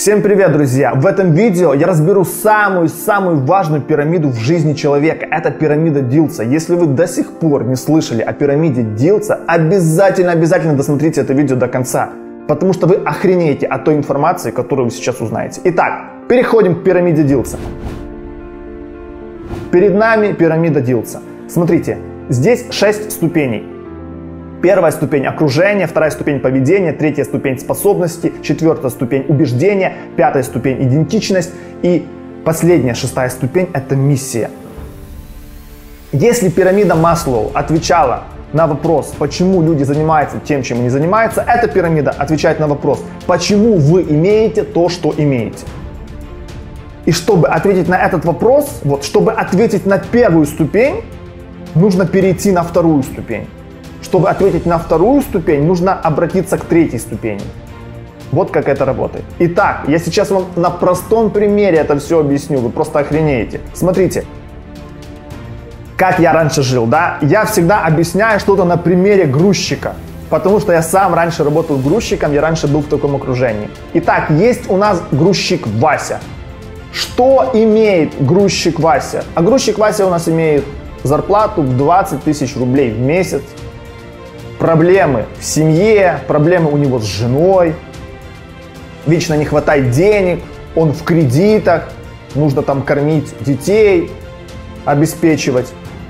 Всем привет, друзья! В этом видео я разберу самую важную пирамиду в жизни человека. Это пирамида Дилса. Если вы до сих пор не слышали о пирамиде Дилса, обязательно досмотрите это видео до конца, потому что вы охренеете от той информации, которую вы сейчас узнаете. Итак, переходим к пирамиде Дилса. Перед нами пирамида Дилса. Смотрите, здесь 6 ступеней. Первая ступень окружения, вторая ступень поведения, третья ступень способности, четвертая ступень убеждения, пятая ступень идентичность и последняя, шестая ступень — это миссия. Если пирамида Маслоу отвечала на вопрос, почему люди занимаются тем, чем они занимаются, эта пирамида отвечает на вопрос, почему вы имеете то, что имеете. И чтобы ответить на этот вопрос, чтобы ответить на первую ступень, нужно перейти на вторую ступень. Чтобы ответить на вторую ступень, нужно обратиться к третьей ступени. Вот как это работает. Итак, я сейчас вам на простом примере это все объясню, вы просто охренеете. Смотрите, как я раньше жил, да? Я всегда объясняю что-то на примере грузчика, потому что я сам раньше работал грузчиком, я раньше был в таком окружении. Итак, есть у нас грузчик Вася. Что имеет грузчик Вася? А грузчик Вася у нас имеет зарплату в 20 тысяч рублей в месяц. Проблемы в семье, проблемы у него с женой, вечно не хватает денег, он в кредитах, нужно там кормить детей, обеспечивать.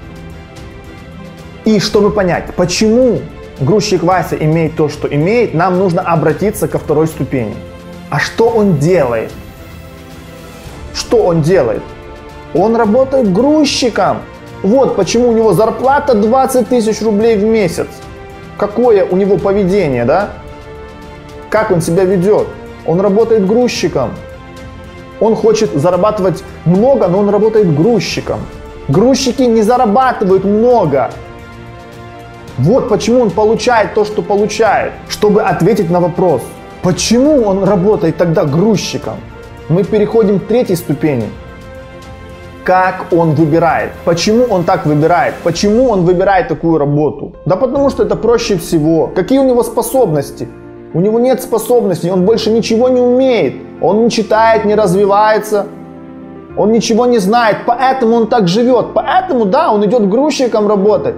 И чтобы понять, почему грузчик Вася имеет то, что имеет, нам нужно обратиться ко второй ступени. А что он делает? Что он делает? Он работает грузчиком. Вот почему у него зарплата 20 тысяч рублей в месяц. Какое у него поведение, да? Как он себя ведет? Он работает грузчиком. Он хочет зарабатывать много, но он работает грузчиком. Грузчики не зарабатывают много. Вот почему он получает то, что получает. Чтобы ответить на вопрос, почему он работает тогда грузчиком, мы переходим к третьей ступени. Как он выбирает? Почему он так выбирает? Почему он выбирает такую работу? Да потому что это проще всего. Какие у него способности? У него нет способностей, он больше ничего не умеет. Он не читает, не развивается. Он ничего не знает, поэтому он так живет. Поэтому, да, он идет грузчиком работать.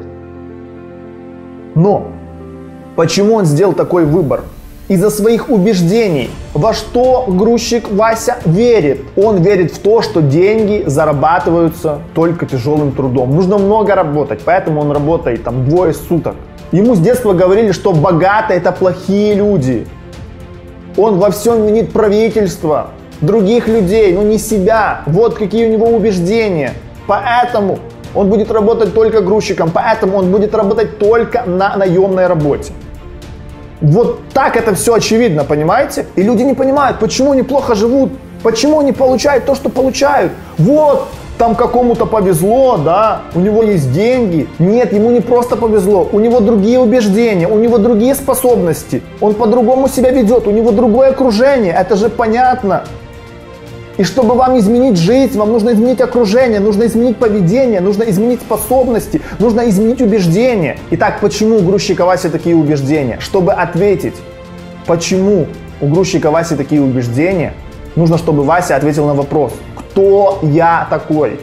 Но почему он сделал такой выбор? Из-за своих убеждений. Во что грузчик Вася верит? Он верит в то, что деньги зарабатываются только тяжелым трудом. Нужно много работать, поэтому он работает там 2 суток. Ему с детства говорили, что богатые — это плохие люди. Он во всем винит правительство, других людей, но не себя. Вот какие у него убеждения. Поэтому он будет работать только грузчиком, поэтому он будет работать только на наемной работе. Вот так это все очевидно, понимаете? И люди не понимают, почему они плохо живут, почему они получают то, что получают. Вот, там какому-то повезло, да, у него есть деньги. Нет, ему не просто повезло, у него другие убеждения, у него другие способности. Он по-другому себя ведет, у него другое окружение, это же понятно. И чтобы вам изменить жизнь, вам нужно изменить окружение, нужно изменить поведение, нужно изменить способности, нужно изменить убеждения. Итак, почему у грузчика Васи такие убеждения? Чтобы ответить, почему у грузчика Васи такие убеждения, нужно, чтобы Вася ответил на вопрос, кто я такой?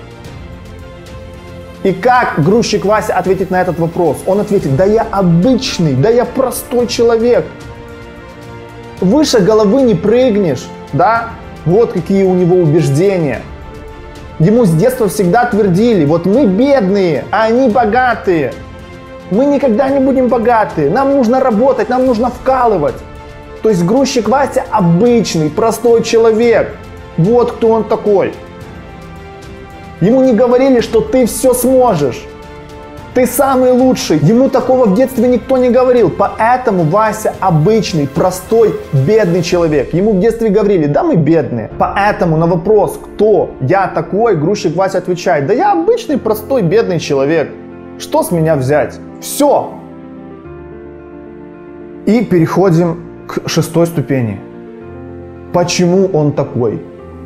И как грузчик Вася ответит на этот вопрос? Он ответит, да я обычный, да я простой человек. Выше головы не прыгнешь, да? Вот какие у него убеждения. Ему с детства всегда твердили, вот мы бедные, а они богатые. Мы никогда не будем богаты, нам нужно работать, нам нужно вкалывать. То есть грузчик Вася обычный, простой человек. Вот кто он такой. Ему не говорили, что ты все сможешь. Ты самый лучший. Ему такого в детстве никто не говорил. Поэтому Вася обычный, простой, бедный человек. Ему в детстве говорили, да мы бедные. Поэтому на вопрос, кто я такой, грузчик Вася отвечает, да я обычный, простой, бедный человек. Что с меня взять? Все. И переходим к 6 ступени. Почему он такой?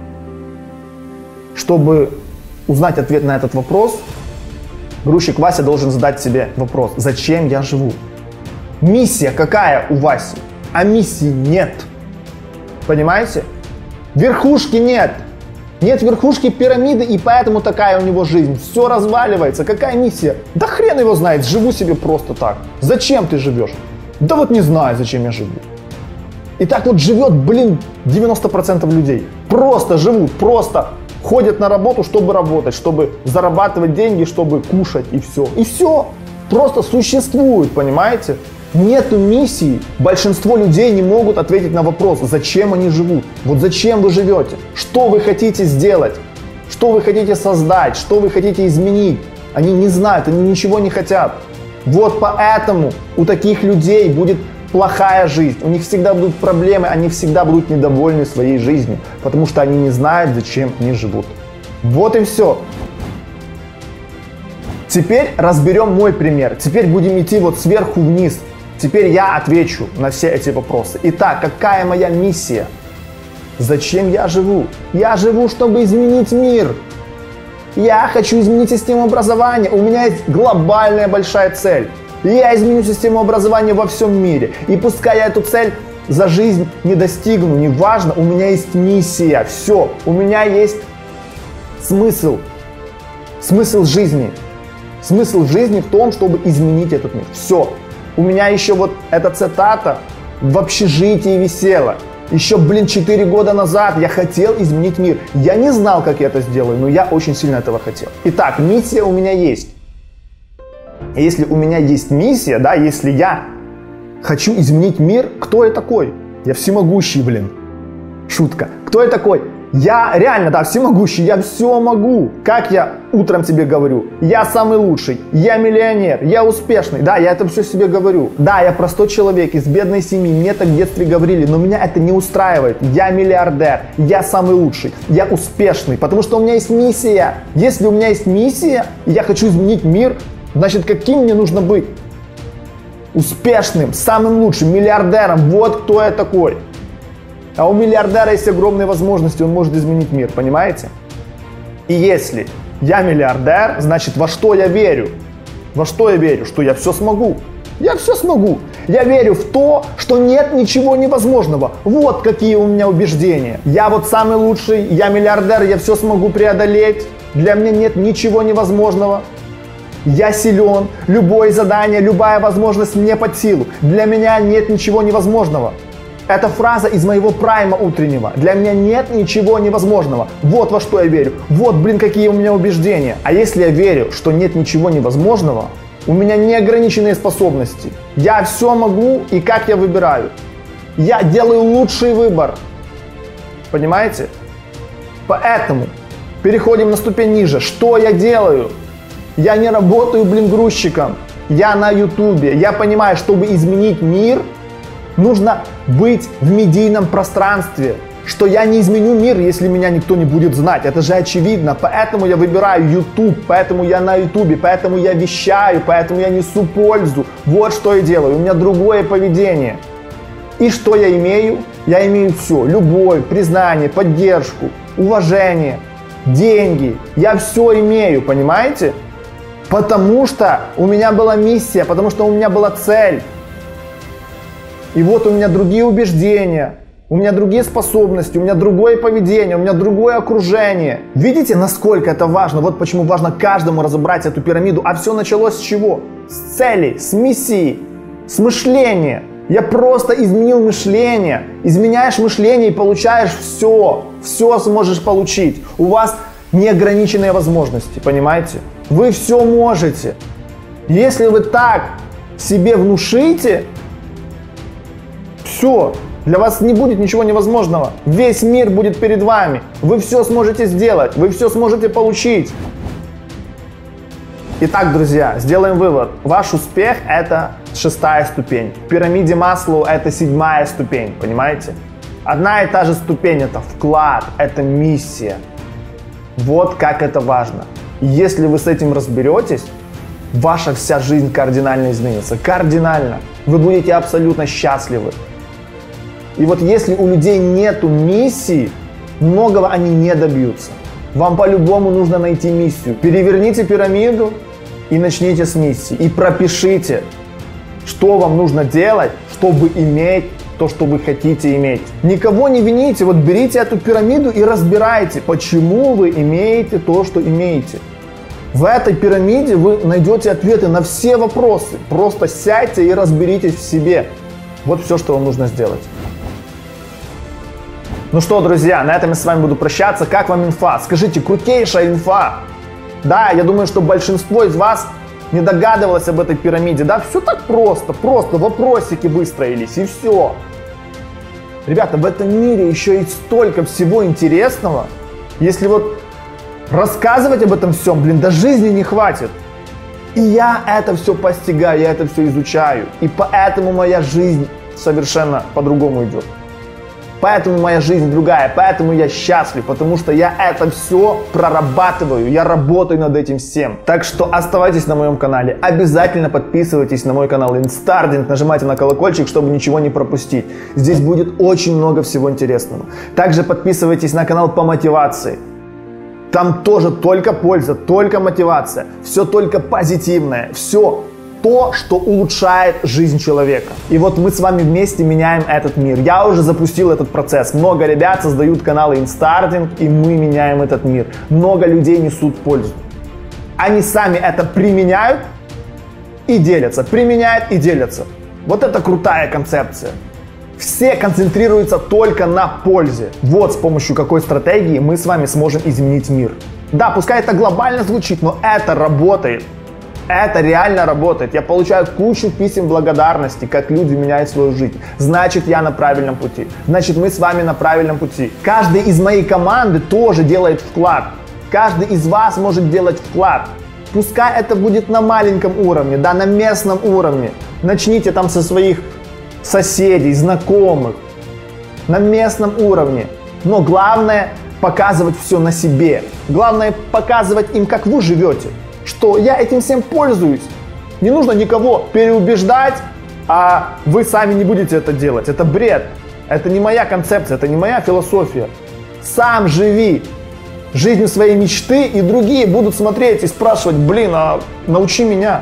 Чтобы узнать ответ на этот вопрос, грузчик Вася должен задать себе вопрос, зачем я живу? Миссия какая у Васи? А миссии нет. Понимаете? Верхушки нет. Нет верхушки пирамиды, и поэтому такая у него жизнь. Все разваливается. Какая миссия? Да хрен его знает, живу себе просто так. Зачем ты живешь? Да вот не знаю, зачем я живу. И так вот живет, 90% людей. Просто живут, просто ходят на работу, чтобы работать, чтобы зарабатывать деньги, чтобы кушать, и все. И все. Просто существуют, понимаете? Нету миссии. Большинство людей не могут ответить на вопрос, зачем они живут. Вот зачем вы живете? Что вы хотите сделать? Что вы хотите создать? Что вы хотите изменить? Они не знают, они ничего не хотят. Вот поэтому у таких людей будет плохая жизнь. У них всегда будут проблемы, они всегда будут недовольны своей жизнью, потому что они не знают, зачем они живут. Вот и все. Теперь разберем мой пример. Теперь будем идти вот сверху вниз. Теперь я отвечу на все эти вопросы. Итак, какая моя миссия? Зачем я живу? Я живу, чтобы изменить мир. Я хочу изменить систему образования. У меня есть глобальная большая цель. Я изменю систему образования во всем мире. И пускай я эту цель за жизнь не достигну, неважно, у меня есть миссия. Все, у меня есть смысл. Смысл жизни. Смысл жизни в том, чтобы изменить этот мир. Все. У меня еще вот эта цитата в общежитии висела. Еще, 4 года назад я хотел изменить мир. Я не знал, как я это сделаю, но я очень сильно этого хотел. Итак, миссия у меня есть. И если у меня есть миссия, да, если я хочу изменить мир, кто я такой? Я всемогущий, Шутка. Кто я такой? Я реально, да, всемогущий, я все могу. Как я утром тебе говорю, я самый лучший, я миллионер, я успешный. Да, я это все себе говорю. Да, я простой человек из бедной семьи, мне так в детстве говорили, но меня это не устраивает. Я миллиардер, я самый лучший, я успешный, потому что у меня есть миссия. Если у меня есть миссия, и я хочу изменить мир, значит, каким мне нужно быть? Успешным, самым лучшим, миллиардером. Вот кто я такой. А у миллиардера есть огромные возможности, он может изменить мир, понимаете? И если я миллиардер, значит, во что я верю? Во что я верю? Что я все смогу. Я все смогу. Я верю в то, что нет ничего невозможного. Вот какие у меня убеждения. Я вот самый лучший, я миллиардер, я все смогу преодолеть. Для меня нет ничего невозможного. Я силен, любое задание, любая возможность мне под силу. Для меня нет ничего невозможного. Это фраза из моего прайма утреннего. Для меня нет ничего невозможного. Вот во что я верю. Вот, какие у меня убеждения. А если я верю, что нет ничего невозможного, у меня неограниченные способности. Я все могу, и как я выбираю? Я делаю лучший выбор. Понимаете? Поэтому переходим на ступень ниже. Что я делаю? Я не работаю, грузчиком. Я на ютубе. Я понимаю, чтобы изменить мир, нужно быть в медийном пространстве. Что я не изменю мир, если меня никто не будет знать. Это же очевидно. Поэтому я выбираю YouTube, поэтому я на ютубе, поэтому я вещаю, поэтому я несу пользу. Вот что я делаю. У меня другое поведение. И что я имею? Я имею все. Любовь, признание, поддержку, уважение, деньги. Я все имею, понимаете? Потому что у меня была миссия, потому что у меня была цель. И вот у меня другие убеждения, у меня другие способности, у меня другое поведение, у меня другое окружение. Видите, насколько это важно? Вот почему важно каждому разобрать эту пирамиду. А все началось с чего? С цели, с миссии, с мышления. Я просто изменил мышление. Изменяешь мышление и получаешь все. Все сможешь получить. У вас неограниченные возможности, понимаете? Вы все можете. Если вы так себе внушите, все, для вас не будет ничего невозможного. Весь мир будет перед вами. Вы все сможете сделать, вы все сможете получить. Итак, друзья, сделаем вывод. Ваш успех – это 6-я ступень. В пирамиде Маслоу это 7-я ступень, понимаете? Одна и та же ступень – это вклад, это миссия. Вот как это важно. Если вы с этим разберетесь, ваша вся жизнь кардинально изменится. Кардинально. Вы будете абсолютно счастливы. И вот если у людей нету миссии, многого они не добьются. Вам по-любому нужно найти миссию. Переверните пирамиду и начните с миссии. И пропишите, что вам нужно делать, чтобы иметь то, что вы хотите иметь. Никого не вините, вот берите эту пирамиду и разбирайте, почему вы имеете то, что имеете. В этой пирамиде вы найдете ответы на все вопросы. Просто сядьте и разберитесь в себе. Вот все, что вам нужно сделать. Ну что, друзья, на этом я с вами буду прощаться. Как вам инфа? Скажите, крутейшая инфа? Да, я думаю, что большинство из вас не догадывалось об этой пирамиде. Да, все так просто вопросики выстроились и все. Ребята, в этом мире еще есть столько всего интересного. Если вот рассказывать об этом всем, до жизни не хватит. И я это все постигаю, я это все изучаю. И поэтому моя жизнь совершенно по-другому идет. Поэтому моя жизнь другая, поэтому я счастлив, потому что я это все прорабатываю, я работаю над этим всем. Так что оставайтесь на моем канале, обязательно подписывайтесь на мой канал Instarding, нажимайте на колокольчик, чтобы ничего не пропустить. Здесь будет очень много всего интересного. Также подписывайтесь на канал по мотивации. Там тоже только польза, только мотивация, все только позитивное, все то, что улучшает жизнь человека. И вот мы с вами вместе меняем этот мир. Я уже запустил этот процесс. Много ребят создают каналы Instarding, и мы меняем этот мир. Много людей несут пользу. Они сами это применяют и делятся. Применяют и делятся. Вот это крутая концепция. Все концентрируются только на пользе. Вот с помощью какой стратегии мы с вами сможем изменить мир. Да, пускай это глобально звучит, но это работает. Это реально работает. Я получаю кучу писем благодарности, как люди меняют свою жизнь. Значит, я на правильном пути. Значит, мы с вами на правильном пути. Каждый из моей команды тоже делает вклад. Каждый из вас может делать вклад. Пускай это будет на маленьком уровне, да, на местном уровне. Начните там со своих соседей, знакомых. На местном уровне. Но главное показывать все на себе. Главное показывать им, как вы живете. Что я этим всем пользуюсь. Не нужно никого переубеждать, а вы сами не будете это делать. Это бред. Это не моя концепция, это не моя философия. Сам живи жизнью своей мечты, и другие будут смотреть и спрашивать: блин, а научи меня.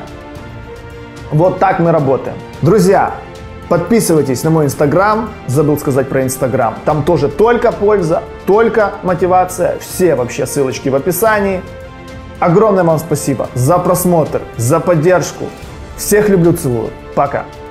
Вот так мы работаем. Друзья, подписывайтесь на мой Инстаграм. Забыл сказать про Инстаграм. Там тоже только польза, только мотивация. Все вообще ссылочки в описании. Огромное вам спасибо за просмотр, за поддержку. Всех люблю, целую. Пока.